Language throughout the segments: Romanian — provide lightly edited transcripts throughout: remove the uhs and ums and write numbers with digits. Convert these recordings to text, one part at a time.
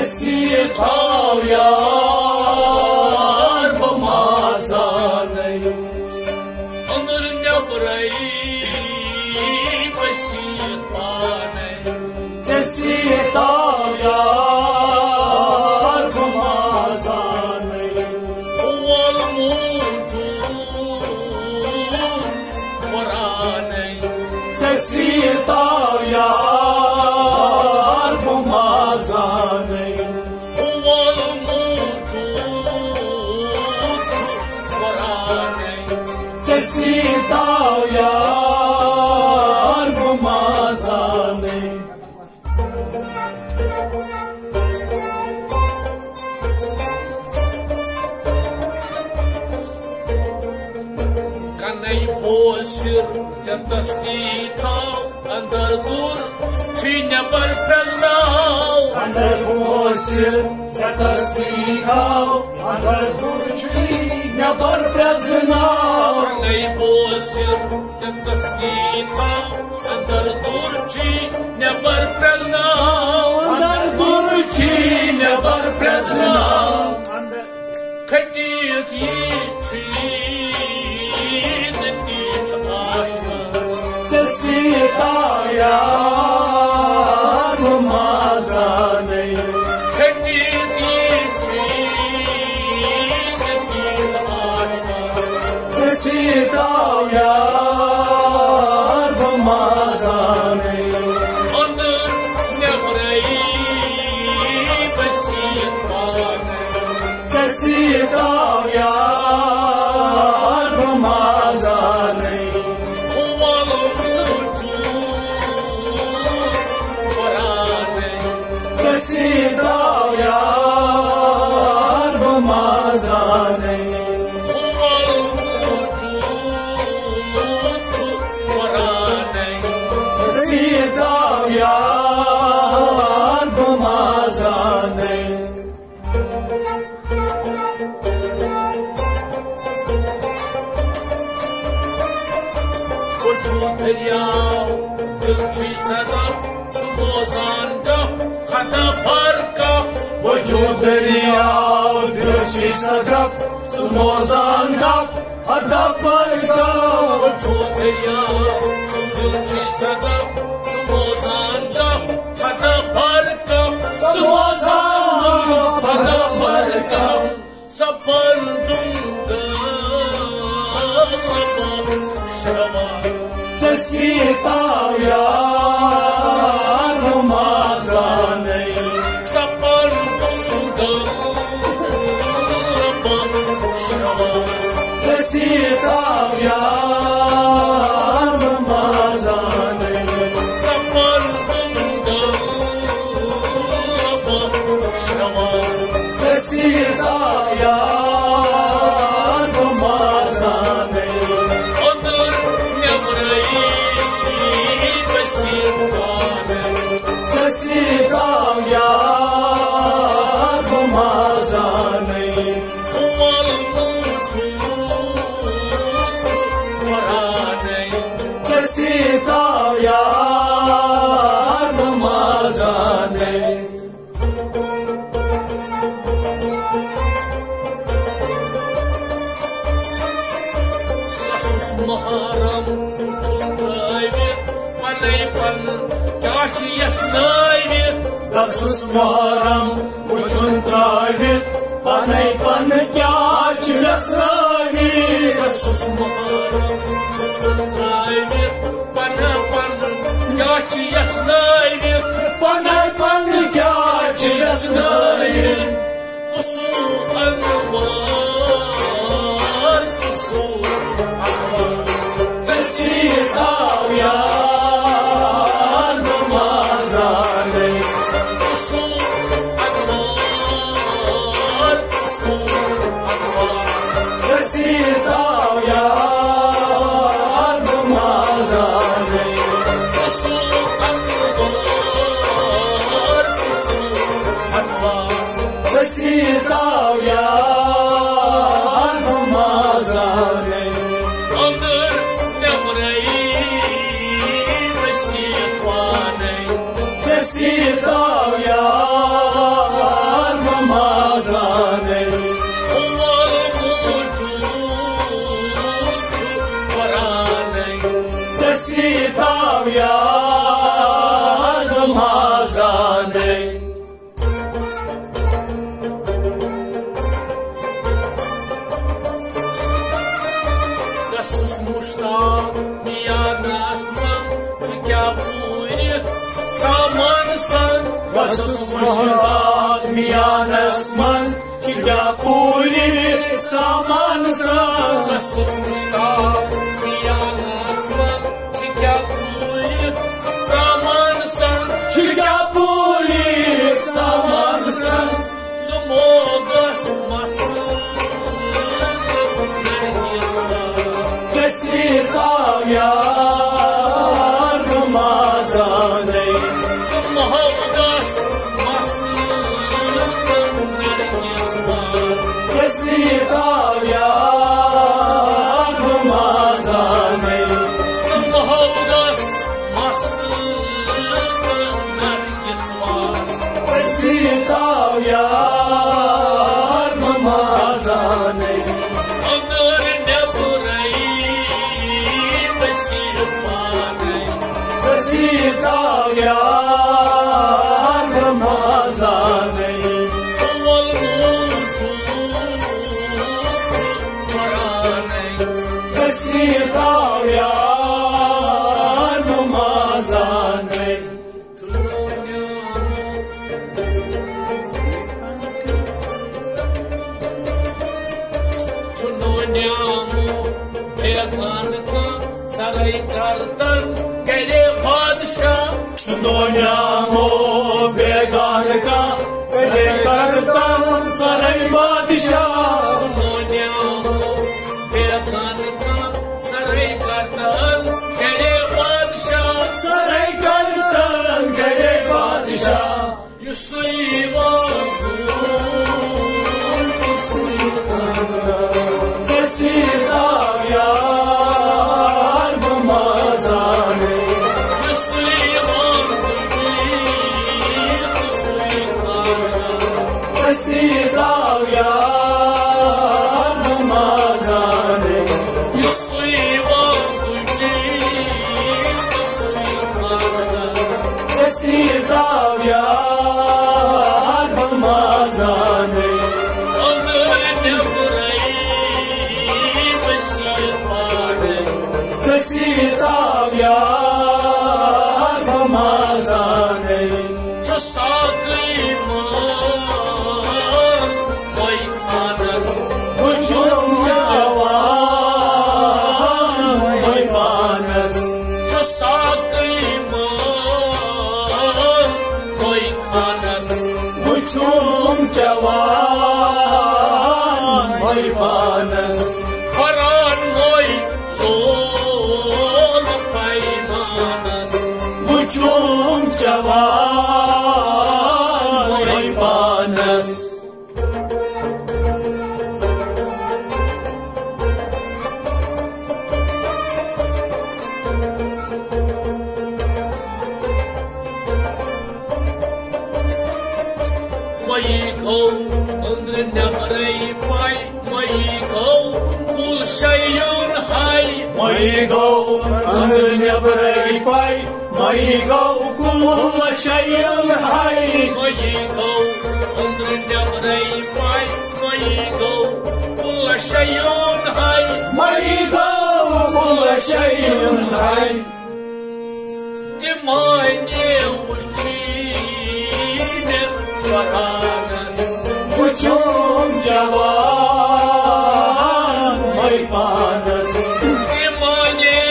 Tau yar bamazanay Onur nebray basit panay Tau yar bamazanay Wal mutun Quranay Tau yar bamazanay Tau yar bamazanay Kanay posir jatasti thau andar dur chinya par pragnaw Andar posir jatasti thau andar dur chinya par pragnaw Kanay posir jatasti thau andar dur chinya par pragnaw Andar dur chinya par pragnaw Khatiyat ye Tau yar bamazanay Tau yar bamazanay Onur nebray basit panay Tau yar bamazanay Tau yar bamazanay Tau yar bamazanay Vujud daryav dilchi sadab sumozanda khata farka Vujud daryav dilchi sadab sumozanda khata farka Vujud daryav dilchi sadab sumozanda khata farka Sumozanda khata farka Sapandunga sapand shava Tau yar bamazanay Sapandunga sapand shava Tau yar bamazanay Sapandunga sapand shava Tau yar bamazanay Onur nebray basit panay Tau yar bamazanay Wal mutun Quranay Tau yar bamazanay Maharam uchun raivit panay pan kyachi yasnaivit Daksus maharam uchun raivit panay pan kyachi yasnaivit Daksus maharam uchun raivit panay pan kyachi yasnaivit Panay pan kyachi yasnaivit Usul anwar usul Tau yar bamazanay Usul anwar Tau yar bamazanay Usul anwar sus mushta miyanas man çikya puri saman san Sus mushta miyanas man çikya puri saman san sus mushta miyanas man çikya puri saman san çikya puri saman san Mogas masın Tesliqa yar Ramazan-ı Mogas masın Tesliqa yar Ramazan-ı Mogas masın Tesliqa yar Ramazan-ı Ömür ne burayı besifane Tesliqa yar Ramazan-ı Ol mucud Kur'an-ı Tesliqa yar Ramazan-ı Saray kartan gele padişah Dunya mo began ka pede kartan saray badshah Dunya mo began ka saray kartan gele padişah saray kartan gere badshah Yusriva Tesliqa yar Ramazan-ı Tesliqa yar Ramazan-ı Tesliqa yar Ramazan-ı Tesliqa yar Ramazan-ı Uçum cavan hayvanız Uçum cavan hayvanız Uçum cavan hayvanız Mayiko, under nevaray pai, Mayiko, kul shayun hay, Maygo anır yabrey pay Maygo kul şeyin hay Mayiko, under nevaray pai, Mayiko, kul shayun hay, Maygo kul şeyin hay Dimane uçine varanas, Uçum cavan hayvanız Dimane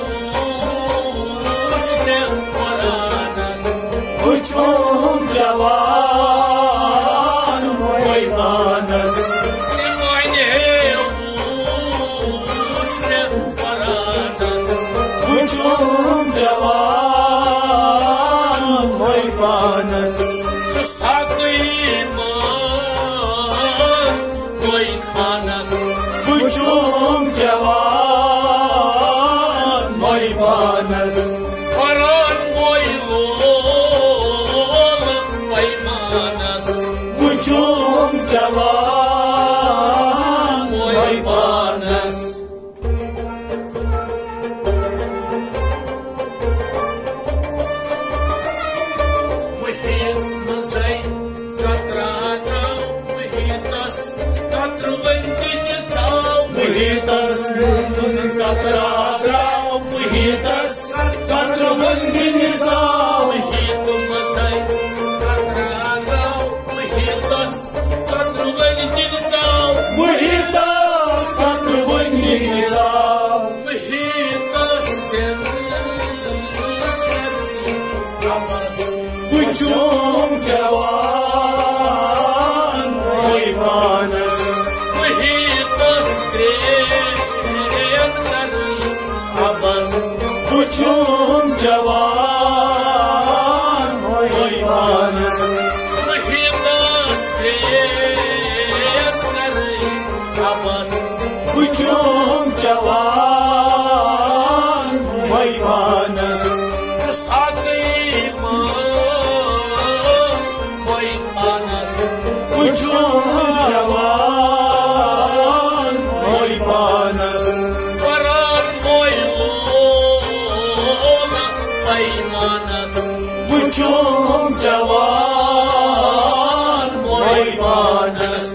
uçine varanas, Uçum cavan hayvanız Dimane uçine varanas. Uçum cavan hayvanız Uçum cavan hayvanız Uçum cavan hayvanız Muhitas Katradrau muhitas katru bandinizau Muhitu masai katradrau muhitas katru bandinizau muhitas katru bandinizau muhitas Kuchum jawan oi manas muhitas abas Kuchum jawan oi manas muhitas abas Kuchum jawan oi manas Kuchum jawan oi manas Kuchum jawan oi manas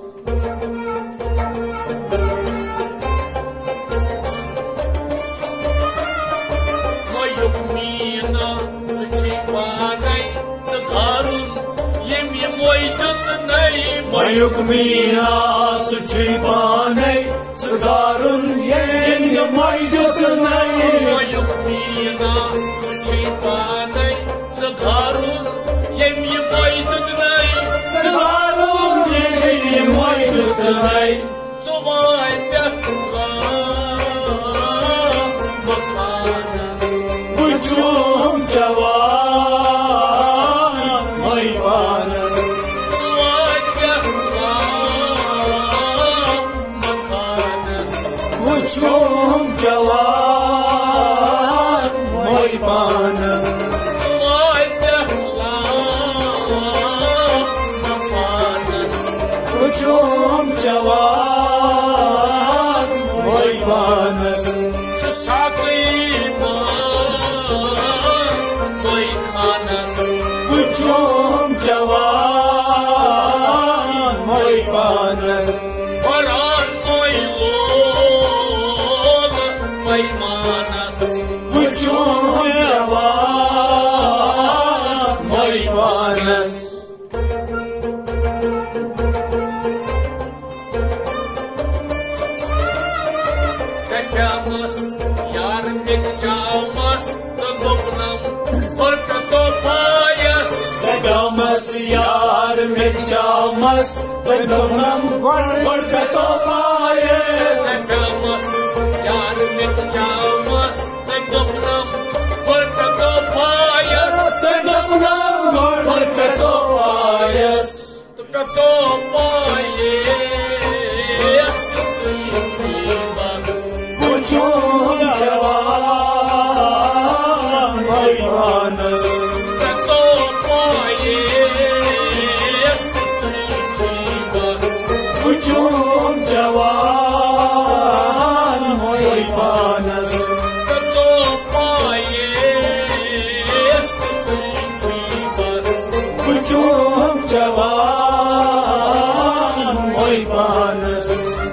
Mayukmina suci panai sudarun yen maidutnai Mayukmina suci panai sudarun yen maidutnai sudarun yen maidutnai Sumai pekla makanas Kuchum jawan oi panas Kuchum jawan oi panas Kuchum jawan oi panas Kuchum jawan oi panas Kuchum jawan oi panas Tekemas yar mikčaumas Tagopnam Korkatopayas Tegamas yar mikčaumas Tagopnam Korkatopayas Tekemas yar mikčaumas Tagopnam Korkatopayas Tagopnam Korkatopayas Korkatopayas Kuchum jawan oi panas Kuchum jawan oi panas Kuchum jawan oi panas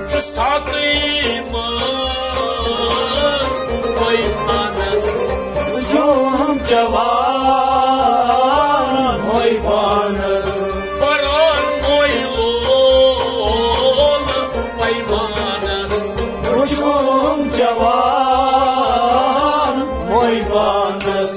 Kuchum jawan oi panas Kuchum jawan oi panas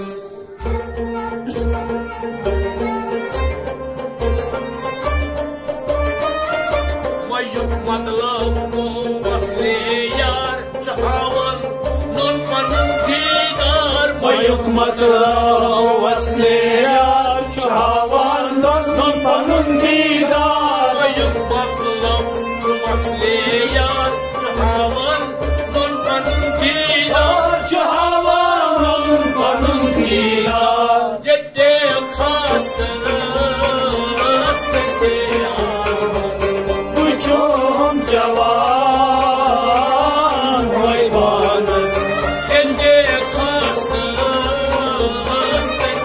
Mayuk matlab ko wasle yar chahawan non panun didar Mayuk matlab wasle yar chahawan non panun didar Mayuk matlab ko wasle yar chahawan non panun didar chahawan non panun didar Yette khasra Kuchum jawan oi panas Yette khasra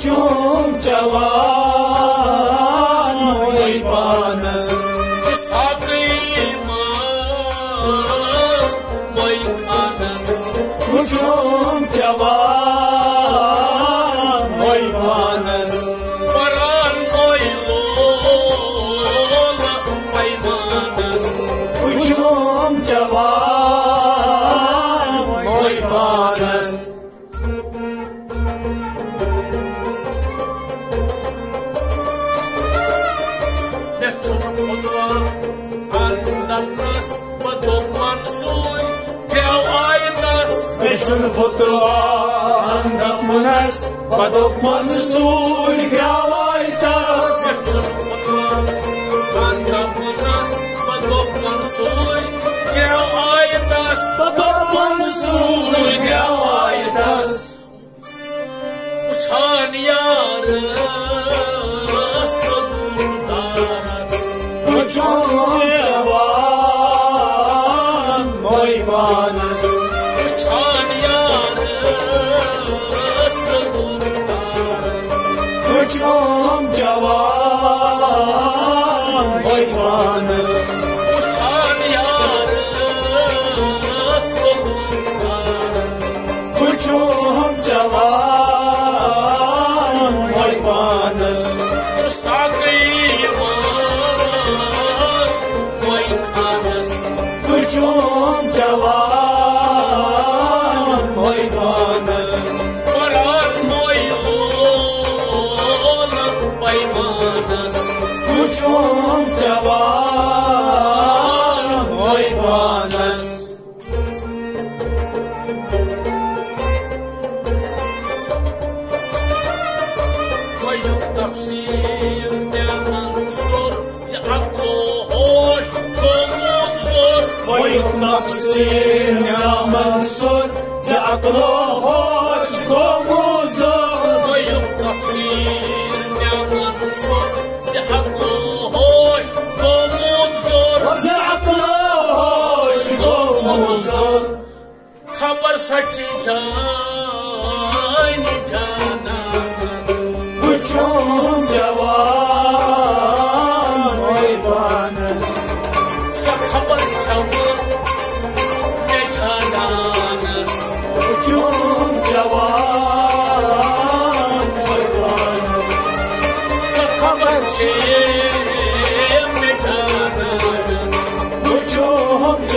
Kuchum Jawan Moi Panas Kuchum Jawan Moi Panas Paran Moi Lola Pai Manas Kuchum Jawan Moi Panas Nechum Podwa Andanas Padok Mansui Kau Aitas Nechum Podwa Andanas Padok Mansui Kau Aitas Nechum Podwa Andanas Padok Mansui Kau Aitas Padok Mansui Kau Aitas Uchan Yaras Kuchum Jawan Moi Panas Uchan Yaras Kuchum Jawan Moi Panas Uchan Yaras Kuchum Jawan Moi Panas Kuchum Jawan Moi Panas Paran Moi Lola Pai Manas Kuchum Jawan Moi Panas Wayuk tafsir Dia Mansur Si Aklo Hosh Komuzur Wayuk Naqsir Ya Mansur Za'aqlo Hosh Komuzur Wayuk tafsir Dia Mansur Si Aklo Hosh Komuzur Za'aqlo Hosh Komuzur Khabar sachi jani jana Kuchum Jawan Moi Panas Sa khabar chamur ne jana Kuchum Jawan Moi Panas sa khabar che ne jana Kuchum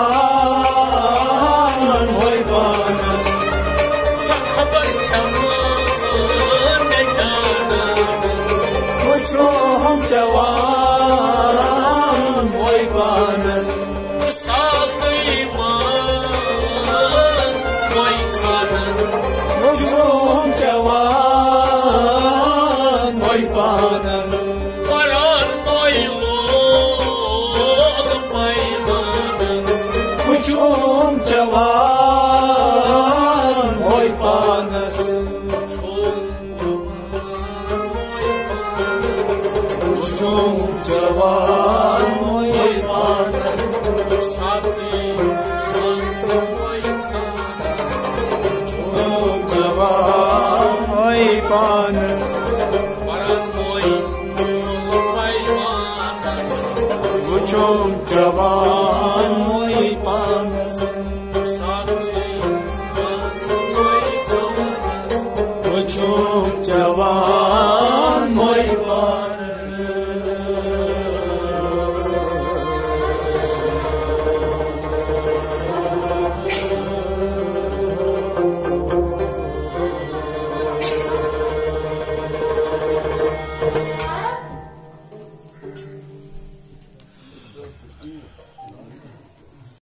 Jawan Moi Panas sa khabar chamur ne jana Kuchum Jawan Moi Panas sa qiman moi khanas Kuchum Jawan Moi Panas paran moi Lola Pai Manas Kuchum Jawan Moi Panas Kuchum Jawan Moi Panas Kuchum Jawan Moi Panas